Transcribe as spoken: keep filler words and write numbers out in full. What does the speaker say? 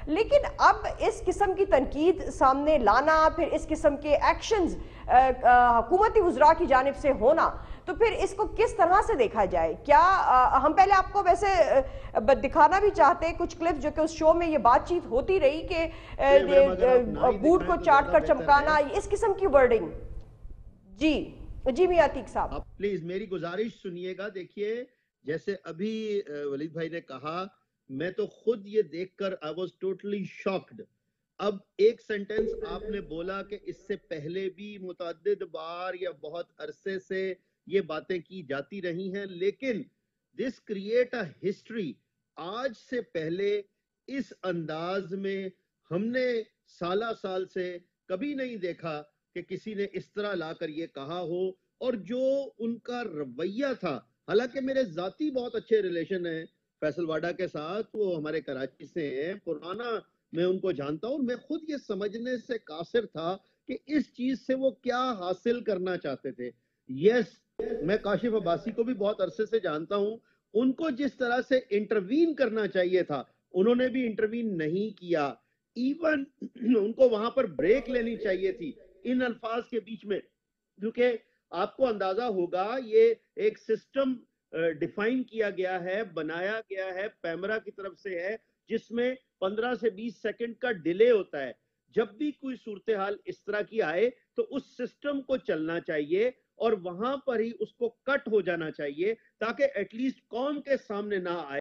لیکن اب اس قسم کی تنقید سامنے لانا، پھر اس قسم کے ایکشنز حکومتی وزراء کی جانب سے ہونا، تو پھر اس کو کس طرح سے دیکھا جائے؟ کیا ہم پہلے آپ کو ویسے دکھانا بھی چاہتے ہیں کچھ کلپس جو کہ اس شو میں یہ بات چیت ہوتی رہی کہ بوٹ کو چاٹ کر چمکانا، اس قسم کی ورڈنگ۔ جی جی میاں عتیق صاحب، آپ پلیز میری گزارش سنیے گا۔ دیکھیے جیسے ابھی ولید بھائی نے کہا، میں تو خود یہ دیکھ کر I was totally shocked۔ اب ایک سینٹنس آپ نے بولا کہ اس سے پہلے بھی متعدد بار یا بہت عرصے سے یہ باتیں کی جاتی رہی ہیں، لیکن this create a history۔ آج سے پہلے اس انداز میں ہم نے سالہ سال سے کبھی نہیں دیکھا کہ کسی نے اس طرح لا کر یہ کہا ہو۔ اور جو ان کا رویہ تھا، حالانکہ میرے ذاتی بہت اچھے ریلیشن ہیں فیصل واڈا کے ساتھ، وہ ہمارے کراچی سے ہیں، پرانا میں ان کو جانتا ہوں، میں خود یہ سمجھنے سے قاصر تھا کہ اس چیز سے وہ کیا حاصل کرنا چاہتے تھے۔ یس، میں کاشف عباسی کو بھی بہت عرصے سے جانتا ہوں، ان کو جس طرح سے انٹروین کرنا چاہیے تھا انہوں نے بھی انٹروین نہیں کیا۔ ایون ان کو وہاں پر بریک لینی چاہیے تھی ان الفاظ کے بیچ میں، کیونکہ آپ کو اندازہ ہوگا یہ ایک سسٹم ڈیفائن کیا گیا ہے، بنایا گیا ہے، پیمرا کی طرف سے ہے، جس میں پندرہ سے بیس سیکنڈ کا ڈیلے ہوتا ہے۔ جب بھی کوئی صورتحال اس طرح کی آئے تو اس سسٹم کو چلنا چاہیے اور وہاں پر ہی اس کو کٹ ہو جانا چاہیے، تاکہ ایٹ لیسٹ قوم کے سامنے نہ آئے۔